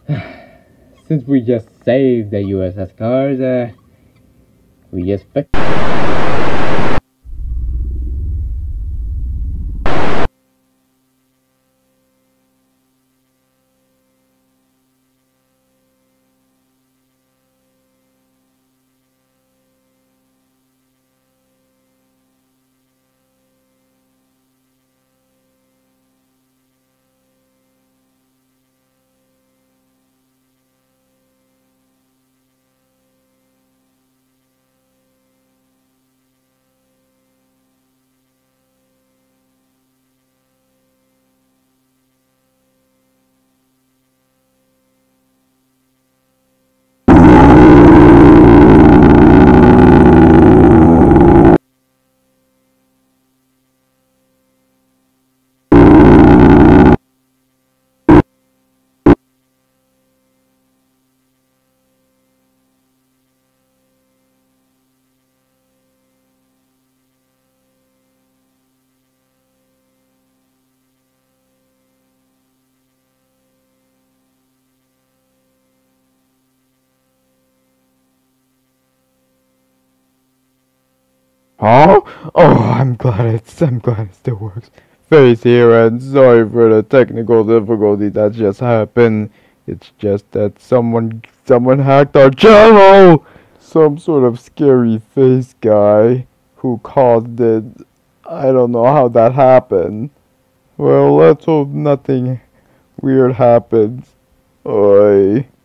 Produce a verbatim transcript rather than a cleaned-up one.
Since we just saved the U S S cars, uh, we just fixed. Huh? Oh, I'm glad it's, I'm glad it still works. Face here, and sorry for the technical difficulty that just happened. It's just that someone, someone hacked our channel! Some sort of scary face guy who caused it. I don't know how that happened. Well, let's hope nothing weird happens. Oi.